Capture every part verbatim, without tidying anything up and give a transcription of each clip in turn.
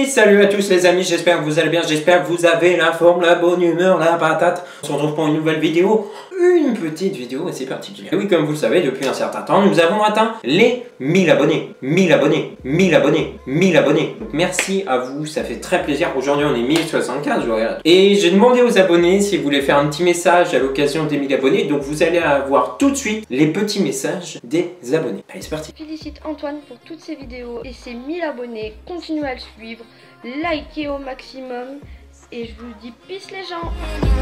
salut à tous les amis, j'espère que vous allez bien, j'espère que vous avez la forme, la bonne humeur, la patate. On se retrouve pour une nouvelle vidéo, une petite vidéo assez particulière. Et oui, comme vous le savez, depuis un certain temps, nous avons atteint les mille abonnés. mille abonnés, mille abonnés, mille abonnés. Donc merci à vous, ça fait très plaisir. Aujourd'hui, on est mille soixante-quinze, je regarde. Et j'ai demandé aux abonnés s'ils voulaient faire un petit message à l'occasion des mille abonnés. Donc vous allez avoir tout de suite les petits messages des abonnés. Allez, c'est parti. Félicite Antoine pour toutes ses vidéos et ses mille abonnés. Continuez à le suivre, likez au maximum et je vous dis peace les gens.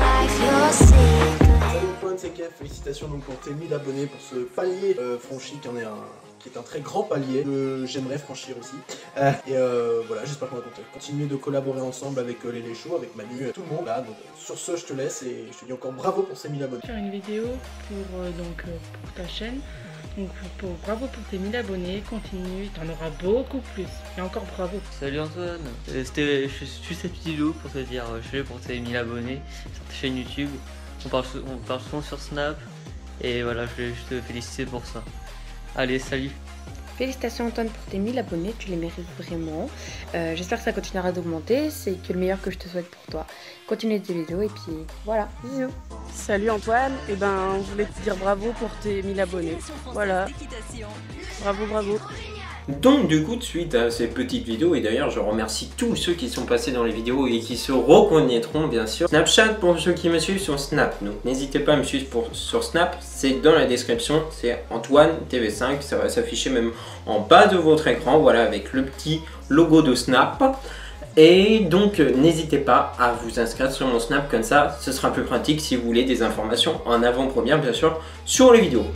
Salut Antoine, c'est Kev, félicitations donc pour tes mille abonnés, pour ce palier euh, franchi qui en est un, qui est un très grand palier que j'aimerais franchir aussi. Euh, et euh, voilà, j'espère qu'on va continuer de collaborer ensemble avec euh, les Léchos, avec Manu, euh, tout le monde là. Donc sur ce, je te laisse et je te dis encore bravo pour ces mille abonnés. Faire une vidéo pour, euh, donc, euh, pour ta chaîne. Donc pour, bravo pour tes mille abonnés, continue, t'en auras beaucoup plus. Et encore bravo. Salut Antoine, euh, c'était juste cette petite vidéo pour te dire, euh, je suis pour tes mille abonnés sur ta chaîne YouTube. On parle, on parle souvent sur Snap et voilà, je voulais juste te féliciter pour ça. Allez, salut. Félicitations Antoine pour tes mille abonnés, tu les mérites vraiment. Euh, J'espère que ça continuera d'augmenter, c'est que le meilleur que je te souhaite pour toi. Continue tes vidéos et puis voilà, bisous. Salut Antoine, et eh ben je voulais te dire bravo pour tes mille abonnés. Voilà, bravo bravo. Donc du coup, suite à ces petites vidéos, et d'ailleurs je remercie tous ceux qui sont passés dans les vidéos et qui se reconnaîtront bien sûr. Snapchat pour ceux qui me suivent sur Snap, donc n'hésitez pas à me suivre pour, sur Snap, c'est dans la description, c'est Antoine T V cinq, ça va s'afficher même en bas de votre écran, voilà, avec le petit logo de Snap. Et donc n'hésitez pas à vous inscrire sur mon Snap, comme ça ce sera plus pratique si vous voulez des informations en avant-première bien sûr sur les vidéos.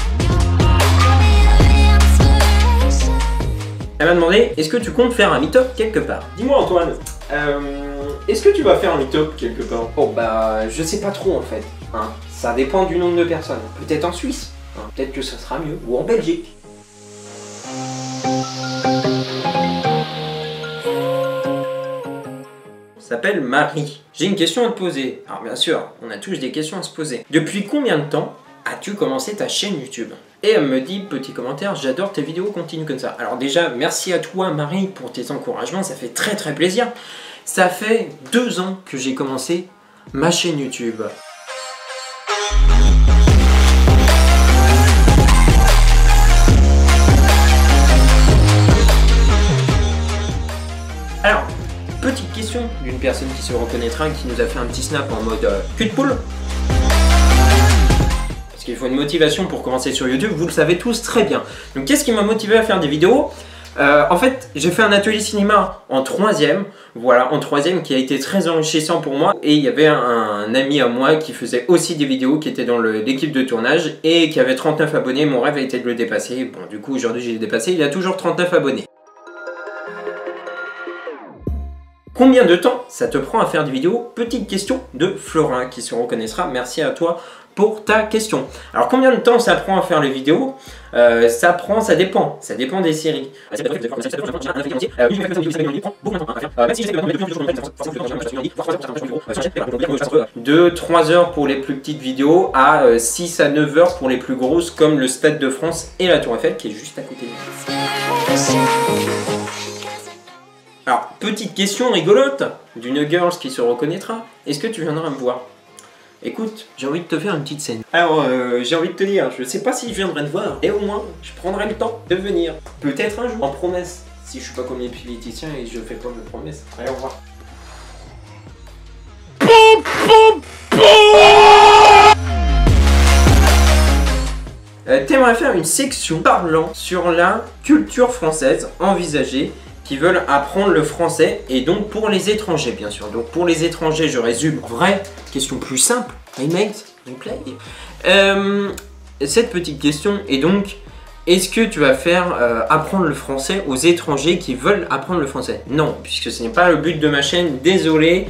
Elle m'a demandé, est-ce que tu comptes faire un meet-up quelque part? Dis-moi Antoine, euh, est-ce que tu vas faire un meet-up quelque part? Oh bah je sais pas trop en fait, hein. Ça dépend du nombre de personnes. Peut-être en Suisse, hein. Peut-être que ça sera mieux, ou en Belgique. S'appelle Marie. J'ai une question à te poser. Alors bien sûr, on a tous des questions à se poser. Depuis combien de temps as-tu commencé ta chaîne YouTube? Et elle me dit, petit commentaire, j'adore tes vidéos, continue comme ça. Alors déjà, merci à toi Marie pour tes encouragements, ça fait très très plaisir. Ça fait deux ans que j'ai commencé ma chaîne YouTube. Alors, petite question d'une personne qui se reconnaîtra, qui nous a fait un petit snap en mode euh, cul de poule. Parce qu'il faut une motivation pour commencer sur YouTube, vous le savez tous très bien. Donc qu'est-ce qui m'a motivé à faire des vidéos? euh, En fait, j'ai fait un atelier cinéma en troisième, voilà, en troisième qui a été très enrichissant pour moi. Et il y avait un, un ami à moi qui faisait aussi des vidéos, qui était dans l'équipe de tournage et qui avait trente-neuf abonnés. Mon rêve a été de le dépasser. Bon, du coup, aujourd'hui, j'ai dépassé. Il y a toujours trente-neuf abonnés. Combien de temps ça te prend à faire des vidéos? Petite question de Florin qui se reconnaîtra. Merci à toi pour ta question. Alors combien de temps ça prend à faire les vidéos? euh, Ça prend, ça dépend. Ça dépend des séries. De trois heures pour les plus petites vidéos à six à neuf heures pour les plus grosses comme le Stade de France et la Tour Eiffel qui est juste à côté de nous. Alors, petite question rigolote d'une girl qui se reconnaîtra. Est-ce que tu viendras me voir? Écoute, j'ai envie de te faire une petite scène. Alors, euh, j'ai envie de te dire, je sais pas si je viendrai te voir, et au moins, je prendrai le temps de venir. Peut-être un jour, en promesse. Si je suis pas comme les politiciens et je fais pas de promesses. Allez, au revoir. Euh, T'aimerais faire une section parlant sur la culture française envisagée qui veulent apprendre le français et donc pour les étrangers bien sûr. Donc pour les étrangers, je résume. En vrai, question plus simple. Hey mate, replay. Euh, cette petite question est donc, est-ce que tu vas faire euh, apprendre le français aux étrangers qui veulent apprendre le français? Non, puisque ce n'est pas le but de ma chaîne, désolé.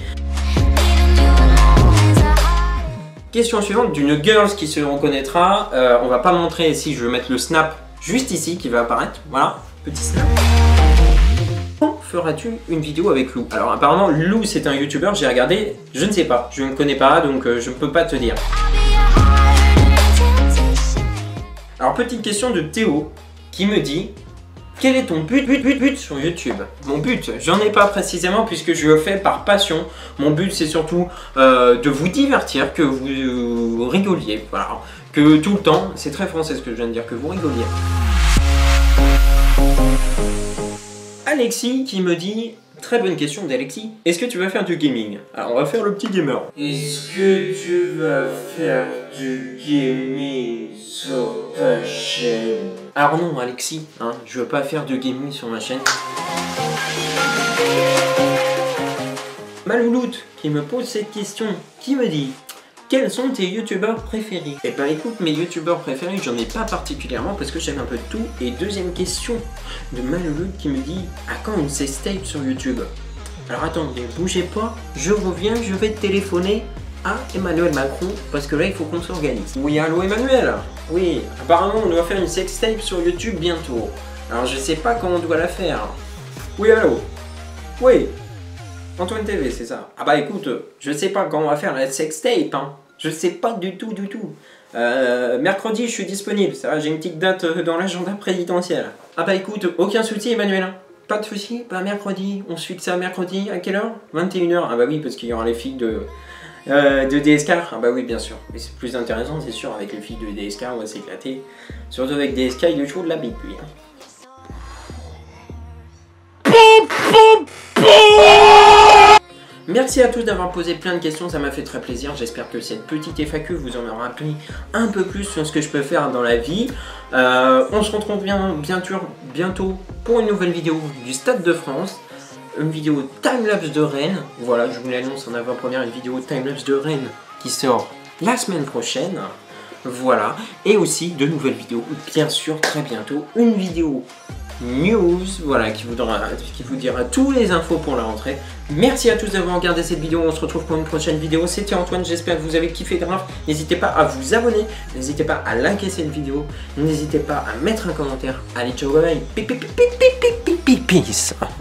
Question suivante d'une girl qui se reconnaîtra. Euh, on va pas montrer ici, je vais mettre le snap juste ici qui va apparaître. Voilà, petit snap. Quand feras-tu une vidéo avec Lou? Alors apparemment Lou c'est un youtubeur, j'ai regardé, je ne sais pas, je ne connais pas donc euh, je ne peux pas te dire. Alors petite question de Théo qui me dit, quel est ton but, but, but, but sur YouTube? Mon but, j'en ai pas précisément puisque je le fais par passion. Mon but c'est surtout euh, de vous divertir, que vous euh, rigoliez, voilà. Que tout le temps, c'est très français ce que je viens de dire, que vous rigoliez. Alexis qui me dit, très bonne question d'Alexis, est-ce que tu vas faire du gaming? Alors on va faire le petit gamer. Est-ce que tu vas faire du gaming sur ta chaîne? Alors non Alexis, hein, je veux pas faire de gaming sur ma chaîne. Malouloute qui me pose cette question, qui me dit, quels sont tes youtubeurs préférés? Eh ben écoute, mes youtubeurs préférés, j'en ai pas particulièrement parce que j'aime un peu de tout. Et deuxième question de Malouloute qui me dit, à quand une sextape sur YouTube? Alors attendez, bougez pas, je reviens, je vais téléphoner à Emmanuel Macron parce que là il faut qu'on s'organise. Oui, allô Emmanuel? Oui, apparemment on doit faire une sextape sur YouTube bientôt. Alors je sais pas comment on doit la faire. Oui, allô? Oui, Antoine T V, c'est ça. Ah bah écoute, je sais pas quand on va faire la sextape, hein. Je sais pas du tout, du tout. Euh, mercredi, je suis disponible, ça va, j'ai une petite date dans l'agenda présidentiel. Ah bah écoute, aucun souci Emmanuel. Pas de souci, bah mercredi, on se fixe ça mercredi, à quelle heure? vingt et une heures. Ah bah oui, parce qu'il y aura les filles de, euh, de D S K. Ah bah oui, bien sûr. Mais c'est plus intéressant, c'est sûr, avec les filles de D S K, on va s'éclater. Surtout avec D S K, il est chaud de la bite, lui. Hein. Merci à tous d'avoir posé plein de questions, ça m'a fait très plaisir. J'espère que cette petite F A Q vous en aura appris un peu plus sur ce que je peux faire dans la vie. Euh, on se retrouve bien, bientôt, bientôt pour une nouvelle vidéo du Stade de France. Une vidéo timelapse de Rennes. Voilà, je vous l'annonce en avant-première, une vidéo timelapse de Rennes qui sort la semaine prochaine. Voilà, et aussi de nouvelles vidéos, bien sûr, très bientôt. Une vidéo news, voilà, qui vous, donnera, qui vous dira tous les infos pour la rentrée. Merci à tous d'avoir regardé cette vidéo, on se retrouve pour une prochaine vidéo. C'était Antoine, j'espère que vous avez kiffé grave. N'hésitez pas à vous abonner, n'hésitez pas à liker cette vidéo, n'hésitez pas à mettre un commentaire. Allez, ciao, bye bye, peace.